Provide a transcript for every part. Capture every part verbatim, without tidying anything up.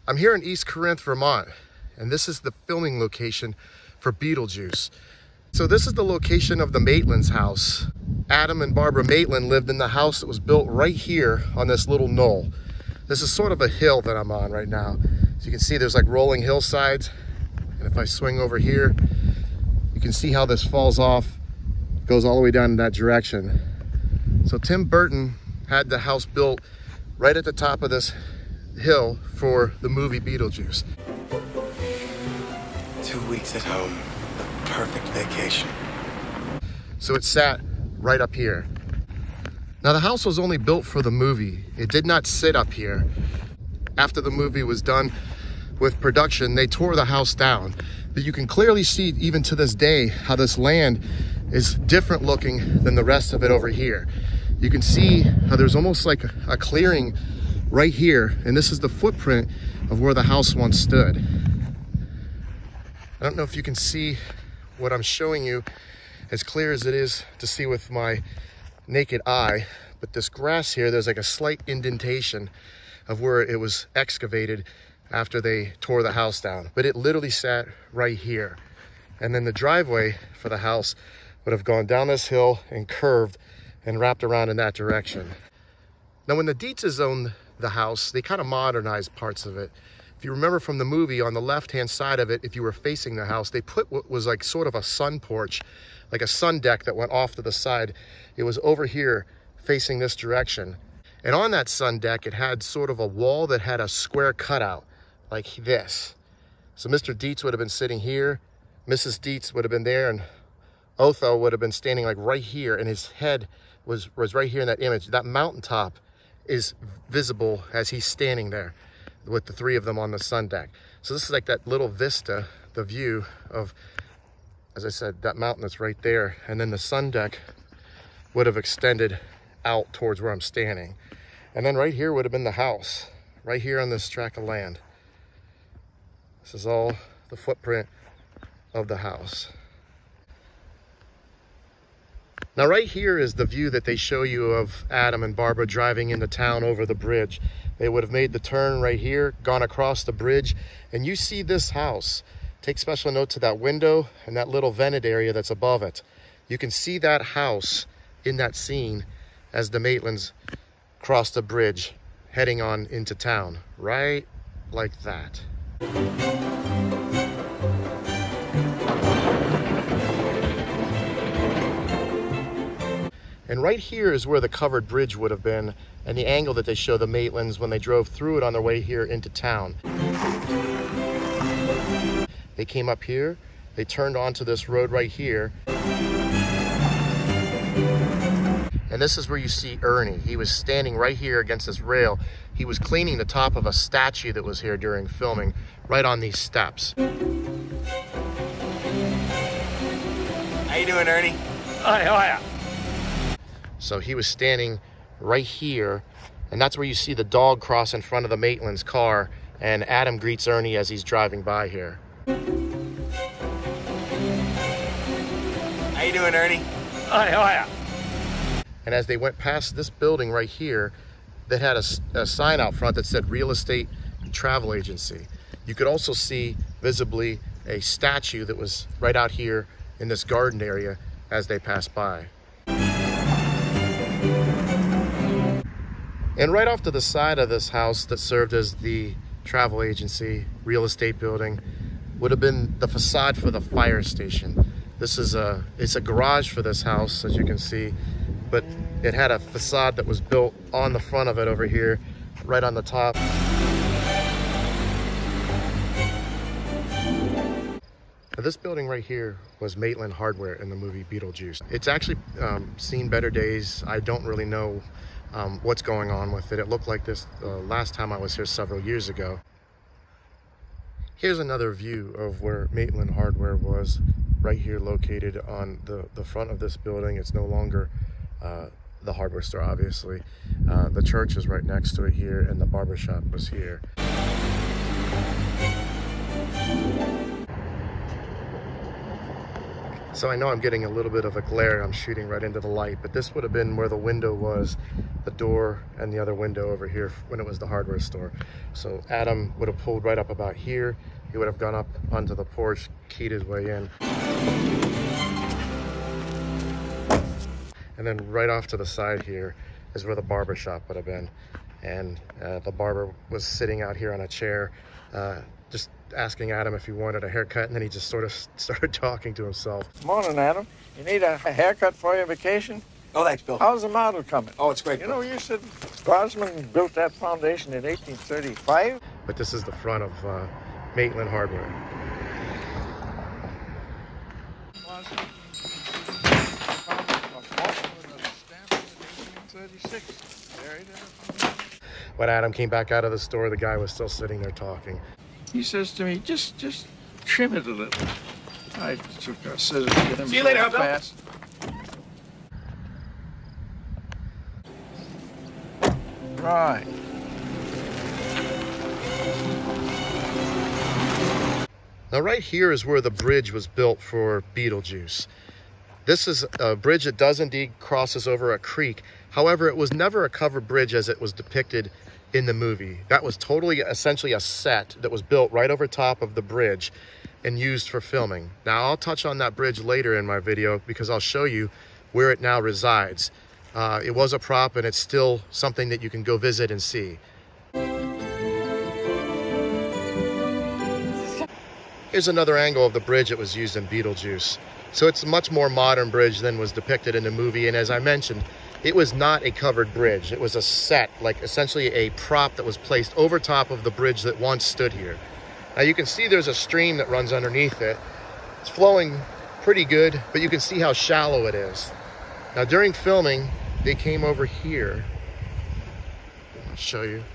I'm here in East Corinth, Vermont, and this is the filming location for Beetlejuice. So this is the location of the Maitland's house. Adam and Barbara Maitland lived in the house that was built right here on this little knoll. This is sort of a hill that I'm on right now. So you can see there's like rolling hillsides. And if I swing over here, you can see how this falls off, goes all the way down in that direction. So Tim Burton had the house built right at the top of this hill for the movie Beetlejuice. Two weeks at home, the perfect vacation. So it sat right up here. Now the house was only built for the movie. It did not sit up here. After the movie was done with production, they tore the house down. But you can clearly see even to this day how this land is different looking than the rest of it over here. You can see how there's almost like a clearing right here, and this is the footprint of where the house once stood. I don't know if you can see what I'm showing you as clear as it is to see with my naked eye, but this grass here, there's like a slight indentation of where it was excavated after they tore the house down, but it literally sat right here. And then the driveway for the house would have gone down this hill and curved and wrapped around in that direction. Now when the Dietzes owned the house, they kind of modernized parts of it. If you remember from the movie, on the left-hand side of it, if you were facing the house, they put what was like sort of a sun porch, like a sun deck that went off to the side. It was over here facing this direction. And on that sun deck, it had sort of a wall that had a square cutout like this. So Mister Dietz would have been sitting here, Missus Dietz would have been there, and Otho would have been standing like right here, and his head was, was right here in that image. That mountaintop is visible as he's standing there with the three of them on the sun deck. So this is like that little vista, the view of, as I said, that mountain that's right there. And then the sun deck would have extended out towards where I'm standing. And then right here would have been the house, right here on this tract of land. This is all the footprint of the house. Now right here is the view that they show you of Adam and Barbara driving into town over the bridge. They would have made the turn right here, gone across the bridge, and you see this house. Take special note to that window and that little vented area that's above it. You can see that house in that scene as the Maitlands cross the bridge heading on into town, right like that. And right here is where the covered bridge would have been, and the angle that they show the Maitlands when they drove through it on their way here into town. They came up here, they turned onto this road right here. And this is where you see Ernie. He was standing right here against this rail. He was cleaning the top of a statue that was here during filming, right on these steps. How you doing, Ernie? Hi, how are ya? So he was standing right here, and that's where you see the dog cross in front of the Maitland's car, and Adam greets Ernie as he's driving by here. How you doing, Ernie? Hi, how are ya? And as they went past this building right here, that had a, a sign out front that said Real Estate Travel Agency. You could also see visibly a statue that was right out here in this garden area as they passed by. And right off to the side of this house that served as the travel agency, real estate building, would have been the facade for the fire station. This is a, it's a garage for this house, as you can see, but it had a facade that was built on the front of it over here, right on the top. Now, this building right here was Maitland Hardware in the movie Beetlejuice. It's actually um, seen better days. I don't really know um, what's going on with it. It looked like this uh, last time I was here several years ago. Here's another view of where Maitland Hardware was, right here located on the, the front of this building. It's no longer uh, the hardware store, obviously. Uh, the church is right next to it here, and the barber shop was here. So I know I'm getting a little bit of a glare. I'm shooting right into the light, but this would have been where the window was, the door and the other window over here when it was the hardware store. So Adam would have pulled right up about here. He would have gone up onto the porch, keyed his way in. And then right off to the side here is where the barber shop would have been. And uh, the barber was sitting out here on a chair, uh, just asking Adam if he wanted a haircut, and then he just sort of started talking to himself. Morning, Adam. You need a, a haircut for your vacation? Oh, thanks, Bill. How's the model coming? Oh, it's great, You Bill. know, you said Gosman built that foundation in eighteen thirty-five? But this is the front of uh, Maitland Hardware. When Adam came back out of the store, the guy was still sitting there talking. He says to me, just just trim it a little. I took a scissors to him. See you later, Bill. Fast. Right. Now right here is where the bridge was built for Beetlejuice. This is a bridge that does indeed crosses over a creek. However, it was never a covered bridge as it was depicted in the movie. That was totally, essentially a set that was built right over top of the bridge and used for filming. Now, I'll touch on that bridge later in my video because I'll show you where it now resides. Uh, it was a prop and it's still something that you can go visit and see. Here's another angle of the bridge that was used in Beetlejuice. So it's a much more modern bridge than was depicted in the movie. And as I mentioned, it was not a covered bridge. It was a set, like essentially a prop that was placed over top of the bridge that once stood here. Now you can see there's a stream that runs underneath it. It's flowing pretty good, but you can see how shallow it is. Now during filming, they came over here. I'll show you.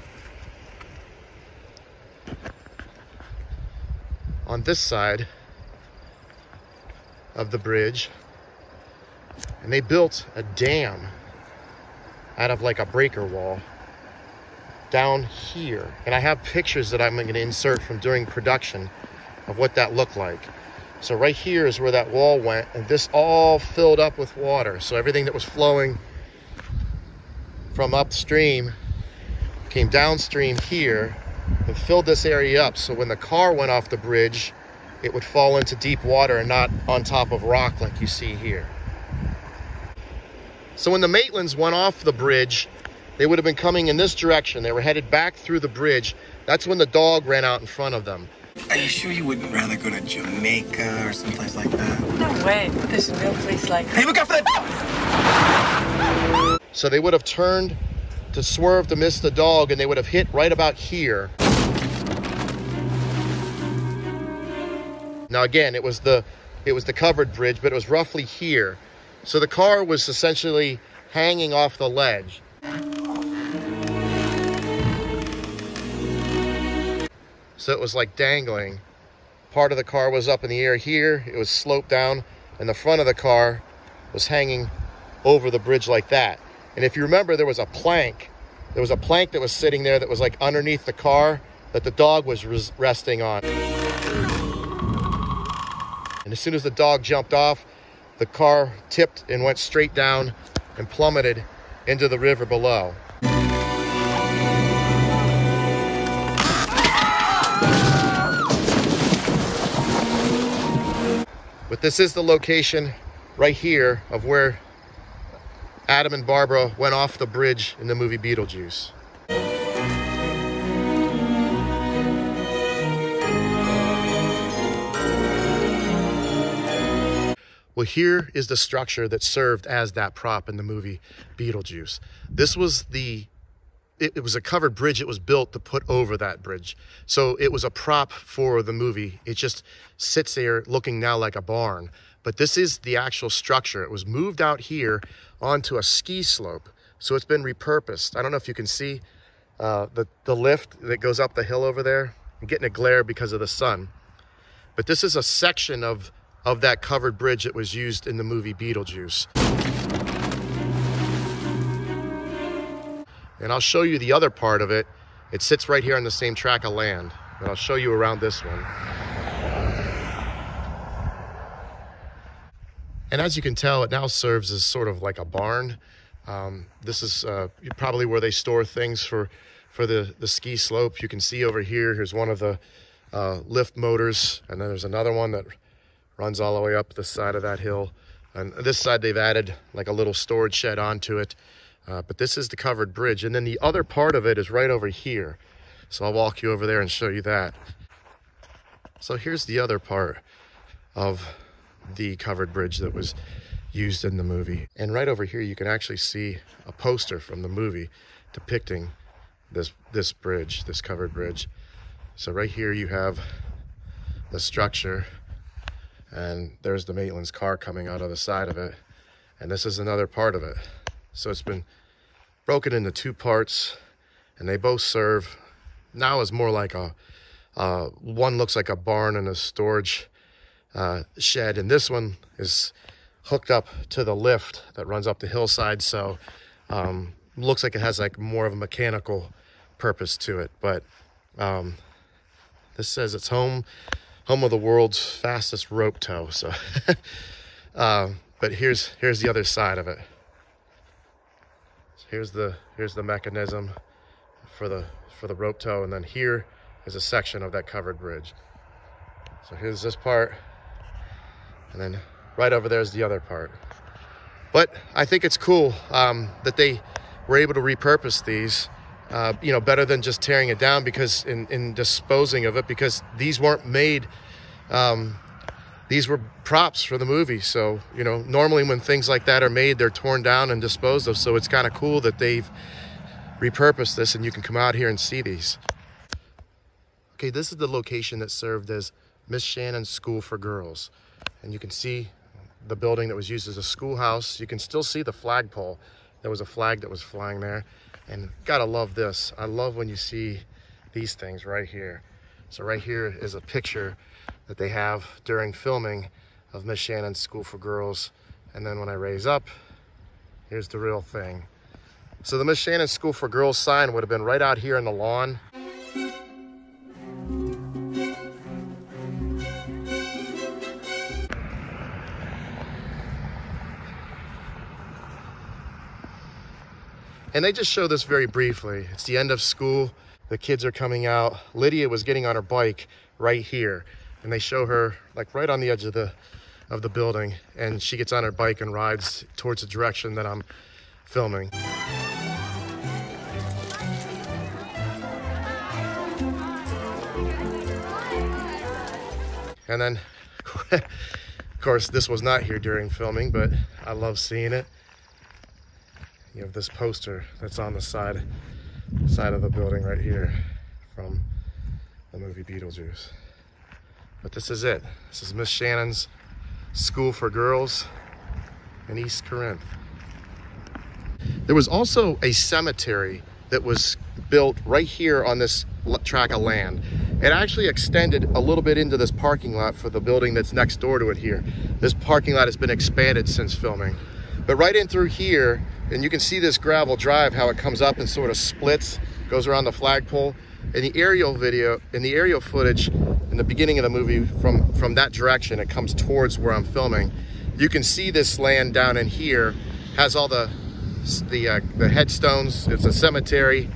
On this side of the bridge, and they built a dam out of like a breaker wall down here. And I have pictures that I'm going to insert from during production of what that looked like. So right here is where that wall went, and this all filled up with water. So everything that was flowing from upstream came downstream here and filled this area up. So when the car went off the bridge, it would fall into deep water and not on top of rock like you see here. So when the Maitlands went off the bridge, they would have been coming in this direction. They were headed back through the bridge. That's when the dog ran out in front of them. Are you sure you wouldn't rather go to Jamaica or someplace like that? No way. There's a real place like Hey, look out for that! So they would have turned to swerve to miss the dog, and they would have hit right about here. Now again, it was the it was the covered bridge, but it was roughly here. So the car was essentially hanging off the ledge. So it was like dangling. Part of the car was up in the air here. It was sloped down, and the front of the car was hanging over the bridge like that. And if you remember, there was a plank. There was a plank that was sitting there that was like underneath the car that the dog was res resting on. And as soon as the dog jumped off, the car tipped and went straight down and plummeted into the river below. But this is the location right here of where Adam and Barbara went off the bridge in the movie Beetlejuice. Well, here is the structure that served as that prop in the movie Beetlejuice. This was the, it, it was a covered bridge. It was built to put over that bridge. So it was a prop for the movie. It just sits there looking now like a barn. But this is the actual structure. It was moved out here onto a ski slope. So it's been repurposed. I don't know if you can see uh, the, the lift that goes up the hill over there. I'm getting a glare because of the sun. But this is a section of of that covered bridge that was used in the movie Beetlejuice. And I'll show you the other part of it. It sits right here on the same tract of land. And I'll show you around this one. And as you can tell, it now serves as sort of like a barn. Um, this is uh, probably where they store things for, for the, the ski slope. You can see over here, here's one of the uh, lift motors, and then there's another one that runs all the way up the side of that hill. And this side, they've added like a little storage shed onto it. Uh, but this is the covered bridge. And then the other part of it is right over here. So I'll walk you over there and show you that. So here's the other part of the covered bridge that was used in the movie. And right over here, you can actually see a poster from the movie depicting this, this bridge, this covered bridge. So right here you have the structure, and there's the Maitland's car coming out of the side of it. And this is another part of it. So it's been broken into two parts, and they both serve now as more like a, uh, one looks like a barn and a storage uh, shed, and this one is hooked up to the lift that runs up the hillside. So um, looks like it has like more of a mechanical purpose to it. But um, this says it's home, home of the world's fastest rope tow. So, uh, but here's here's the other side of it. Here's the here's the mechanism for the for the rope tow, and then here is a section of that covered bridge. So here's this part, and then right over there is the other part. But I think it's cool um, that they were able to repurpose these, uh, you know, better than just tearing it down, because in, in disposing of it, because these weren't made, um, these were props for the movie. So, you know, normally when things like that are made, they're torn down and disposed of. So it's kind of cool that they've repurposed this, and you can come out here and see these. Okay, this is the location that served as Miss Shannon's School for Girls. And you can see the building that was used as a schoolhouse. You can still see the flagpole. There was a flag that was flying there. And gotta love this. I love when you see these things right here. So right here is a picture that they have during filming of Miss Shannon's School for Girls. And then when I raise up, here's the real thing. So the Miss Shannon's School for Girls sign would have been right out here in the lawn. And they just show this very briefly. It's the end of school. The kids are coming out. Lydia was getting on her bike right here, and they show her like right on the edge of the of the building, and she gets on her bike and rides towards the direction that I'm filming. And then, of course, this was not here during filming, but I love seeing it. You have this poster that's on the side side of the building right here from the movie Beetlejuice. But this is it. This is Miss Shannon's School for Girls in East Corinth. There was also a cemetery that was built right here on this tract of land. It actually extended a little bit into this parking lot for the building that's next door to it here. This parking lot has been expanded since filming. But right in through here, and you can see this gravel drive, how it comes up and sort of splits, goes around the flagpole. In the aerial video, in the aerial footage, in the beginning of the movie, from, from that direction, it comes towards where I'm filming. You can see this land down in here has all the, the, uh, the headstones. It's a cemetery.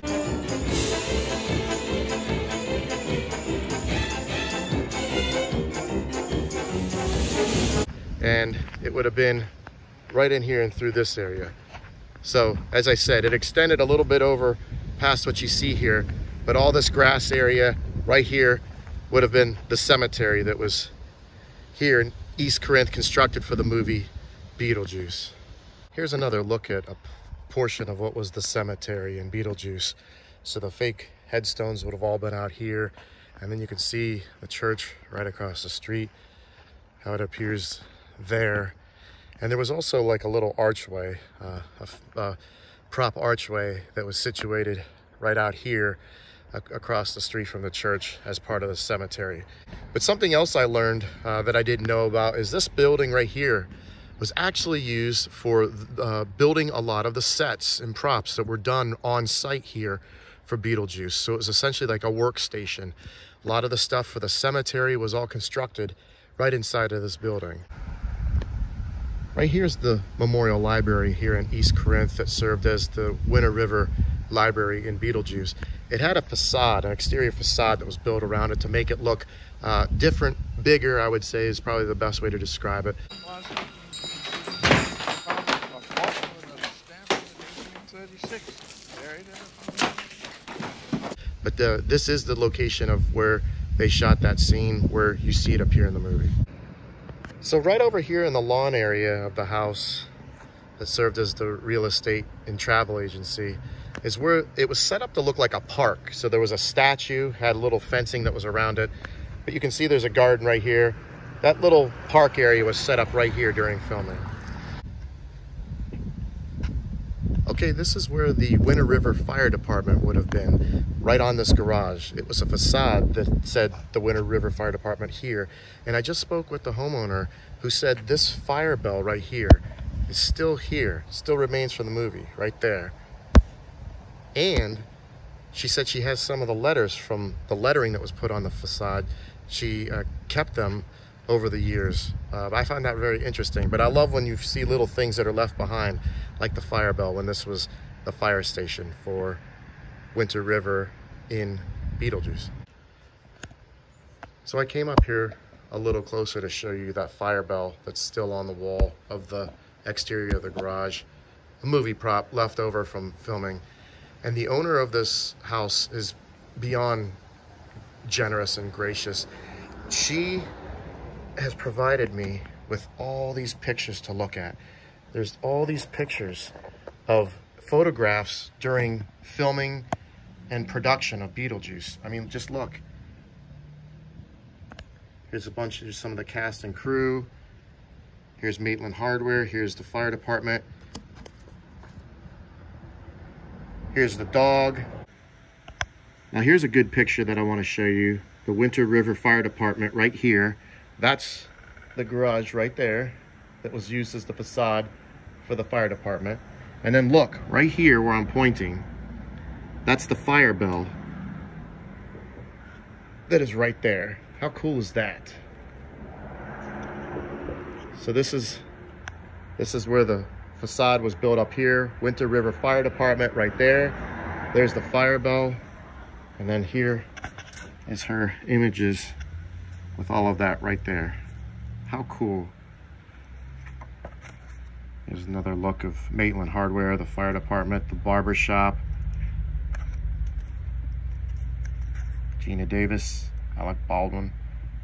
And it would have been right in here and through this area. So as I said, it extended a little bit over past what you see here, but all this grass area right here would have been the cemetery that was here in East Corinth, constructed for the movie Beetlejuice. Here's another look at a portion of what was the cemetery in Beetlejuice. So the fake headstones would have all been out here, and then you can see the church right across the street, how it appears there. And there was also like a little archway, uh, a, a prop archway that was situated right out here across the street from the church as part of the cemetery. But something else I learned uh, that I didn't know about is this building right here was actually used for uh, building a lot of the sets and props that were done on site here for Beetlejuice. So it was essentially like a workstation. A lot of the stuff for the cemetery was all constructed right inside of this building. Right here's the Memorial Library here in East Corinth that served as the Winter River Library in Beetlejuice. It had a facade, an exterior facade that was built around it to make it look uh, different, bigger, I would say is probably the best way to describe it. But the, this is the location of where they shot that scene where you see it up here in the movie. So right over here in the lawn area of the house that served as the real estate and travel agency is where it was set up to look like a park. So there was a statue, had a little fencing that was around it, but you can see there's a garden right here. That little park area was set up right here during filming. Okay, this is where the Winter River Fire Department would have been, right on this garage. It was a facade that said the Winter River Fire Department here. And I just spoke with the homeowner who said this fire bell right here is still here, still remains from the movie, right there. And she said she has some of the letters from the lettering that was put on the facade. She uh, kept them over the years. Uh, I find that very interesting, but I love when you see little things that are left behind, like the fire bell when this was the fire station for Winter River in Beetlejuice. So I came up here a little closer to show you that fire bell that's still on the wall of the exterior of the garage, a movie prop left over from filming. And the owner of this house is beyond generous and gracious. She has provided me with all these pictures to look at. There's all these pictures of photographs during filming and production of Beetlejuice. I mean, just look. Here's a bunch of some of the cast and crew. Here's Maitland Hardware. Here's the fire department. Here's the dog. Now here's a good picture that I want to show you. The Winter River Fire Department right here. That's the garage right there that was used as the facade for the fire department. And then look, right here where I'm pointing, that's the fire bell that is right there. How cool is that? So this is this is where the facade was built up here. Winter River Fire Department right there. There's the fire bell. And then here is her images with all of that right there. How cool. There's another look of Maitland Hardware, the fire department, the barber shop. Gina Davis, Alec Baldwin.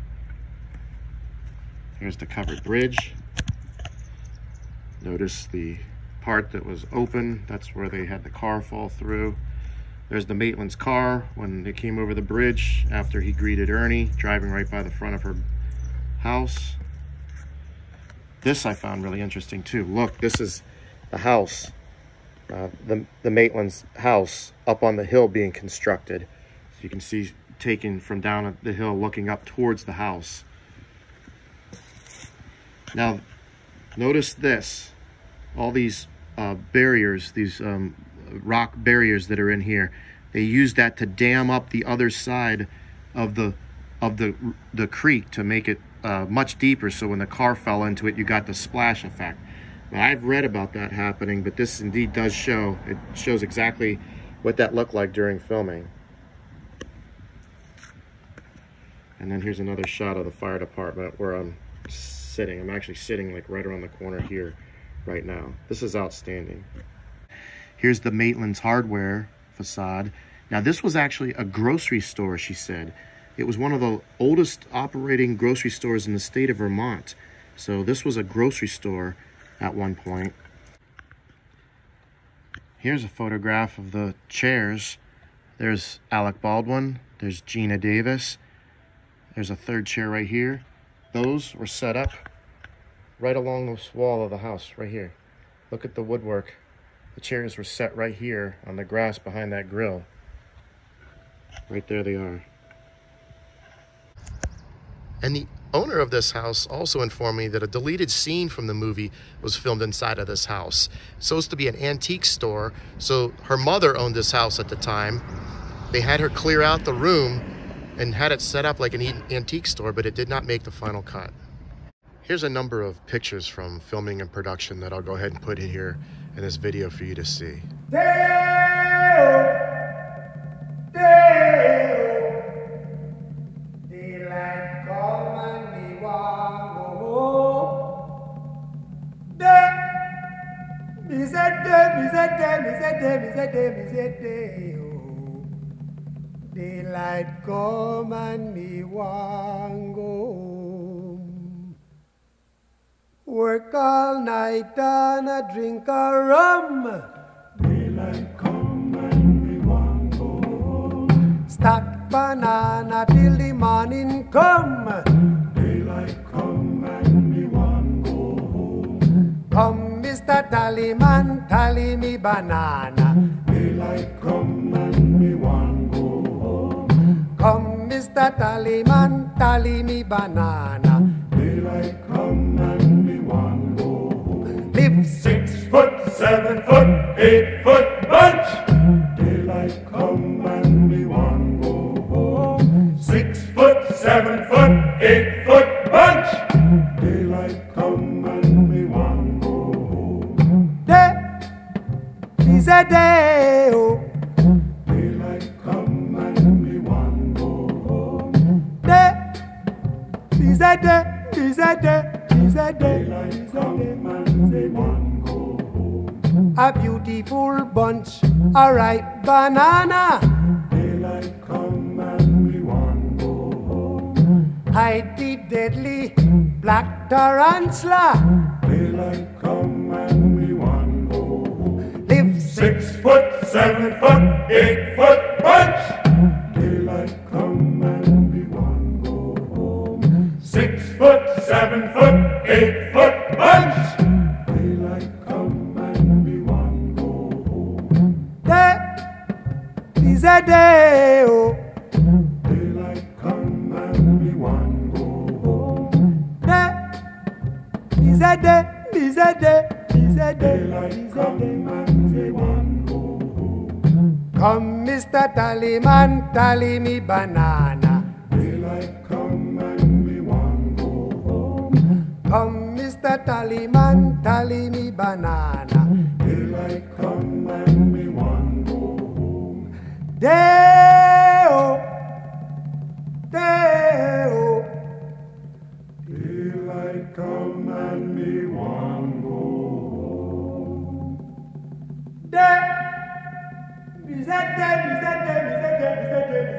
Here's the covered bridge. Notice the part that was open. That's where they had the car fall through. There's the Maitland's car when they came over the bridge after he greeted Ernie, driving right by the front of her house. This I found really interesting too. Look, this is the house, uh, the, the Maitland's house up on the hill being constructed. So you can see taken from down the hill looking up towards the house. Now, notice this, all these uh, barriers, these um, rock barriers that are in here. They used that to dam up the other side of the of the the creek to make it uh, much deeper, so when the car fell into it, you got the splash effect. Now, I've read about that happening, but this indeed does show. It shows exactly what that looked like during filming. And then here's another shot of the fire department where I'm sitting. I'm actually sitting like right around the corner here right now. This is outstanding. Here's the Maitland's Hardware facade. Now, this was actually a grocery store, she said. It was one of the oldest operating grocery stores in the state of Vermont. So this was a grocery store at one point. Here's a photograph of the chairs. There's Alec Baldwin. There's Gina Davis. There's a third chair right here. Those were set up right along this wall of the house right here. Look at the woodwork. The chairs were set right here on the grass behind that grill. Right there they are. And the owner of this house also informed me that a deleted scene from the movie was filmed inside of this house. It's supposed to be an antique store, so her mother owned this house at the time. They had her clear out the room and had it set up like an antique store, but it did not make the final cut. Here's a number of pictures from filming and production that I'll go ahead and put in here in this video for you to see. Daylight come and me want go home. Day, me say day, me say day, me say day, me say day, me say day. Oh. Daylight come and me want go home. Work all night and a drink a rum. Daylight come and me want go home. Stack banana till the morning come. Daylight come and me want go home. Come, Mister Tallyman, tally me banana. Daylight come and me want go home. Come, Mister Tallyman, tally me banana. Daylight come and me want go home. Live six foot, seven foot, eight foot bunch. Daylight come and me want go home. Six foot, seven foot, eight foot bunch. Daylight come and me want go home. Day is a day, oh. Daylight come and me want go home. Day is a day, is a day, is a day. Daylight come and me want go home. A beautiful bunch, a ripe banana. Daylight come and me want go home. Hide the deadly black tarantula. Daylight come and me want go home. Live six foot, seven foot, eight foot bunch. Daylight come and me want go home. Six foot, seven foot, eight foot bunch. Daylight come and me want go home. Day is a day, oh. Daylight come and me want go home. Day is a day, is a day, is a day. Daylight come and me want go home. Come, Mister Tallyman, tally me banana. Daylight come and me want go home. Come, Mister Tallyman, tally me banana. Daylight come and me want go home. Day-o, day-o. Daylight come and me want go home. Day, me say day, me say day, me say day, me say day, me say day.